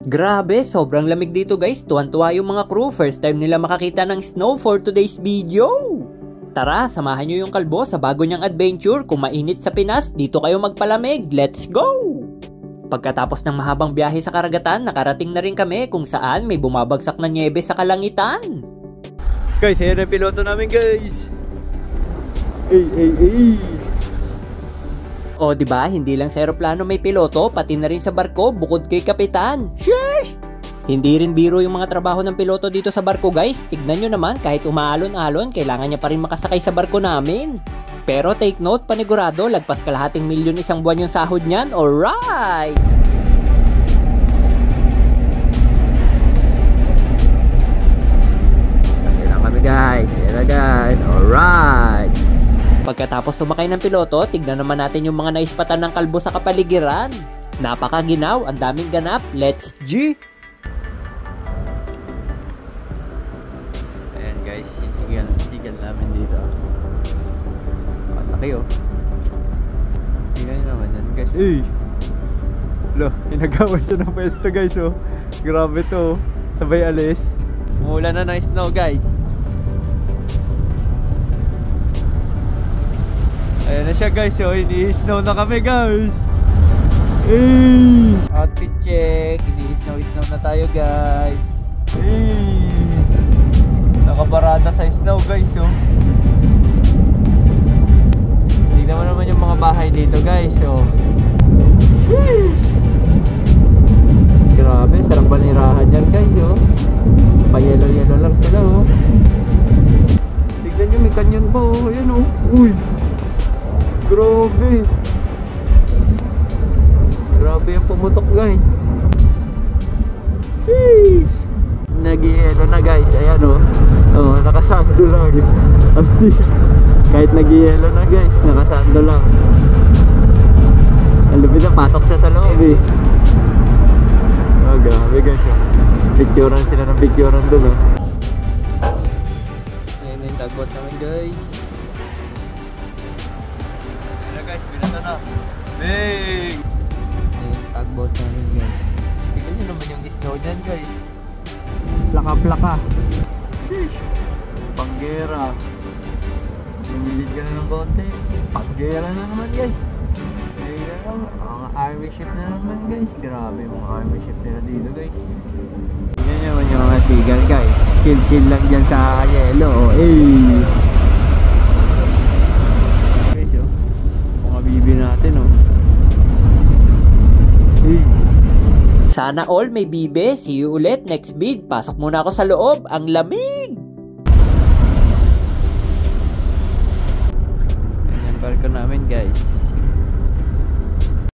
Grabe, sobrang lamig dito guys. Tuwan-tuwa yung mga crew. First time nila makakita ng snow for today's video. Tara, samahan nyo yung kalbo sa bago niyang adventure. Kung mainit sa Pinas, dito kayo magpalamig. Let's go! Pagkatapos ng mahabang biyahe sa karagatan, nakarating na rin kami kung saan may bumabagsak na nyebe sa kalangitan. Guys, ayan ang piloto namin guys. Ay. O diba, hindi lang sa eroplano may piloto, pati na rin sa barko bukod kay kapitan. Sheesh! Hindi rin biro yung mga trabaho ng piloto dito sa barko guys. Tignan nyo naman, kahit umaalon-alon, kailangan niya pa rin makasakay sa barko namin. Pero take note, panigurado, lagpas kalahating milyon isang buwan yung sahod niyan. Alright! Ayan na kami guys, alright! Pagkatapos sumakay ng piloto, tignan naman natin yung mga naispatan ng kalbo sa kapaligiran. Napakaginaw, ang daming ganap. Let's G! Ayan guys, sigal namin dito. Ang laki oh. Tingnan nyo naman yan guys. Lo, hinagawa siya ng pwesto guys oh. Grabe to. Sabay alis. Umulan na ng snow guys. Ayan na siya guys, so ini-snow na kami guys. Outfit check, ini-snow na tayo guys. Nakabarada sa snow guys oh. Tignan mo naman yung mga bahay dito guys oh. Grabe, sarang banirahan yan guys oh. Pa-yellow lang sila oh. Tignan nyo, may kanyon pa oh. Ayan oh. Uy! Grabe yung pumutok guys. Nag-yelo na guys. Ayan o. Oh, nakasando lang. Asti. Kahit nag-yelo na guys, nakasando lang. Ang lupit na patok siya sa loob eh. Oh, grabe guys oh. Picturean sila ng picturean dun oh. Ayan yung tagbot namin guys. Guys, pinata na. Big! Ayan, tugboat namin guys. Tignan nyo naman yung snow dyan guys. Plaka-plaka. Sheesh! Panggera. Lumilid ka na ng konti. Panggera na naman guys. Ayan na, mga army ship na naman guys. Grabe yung mga army ship nila dito guys. Tignan nyo naman yung mga seagull guys. Chill lang dyan sa yelo. Bibi natin oh. Sana all may bibe. See you ulit next vid. Pasok muna ako sa loob. Ang lamig! Ayan yung barko namin guys.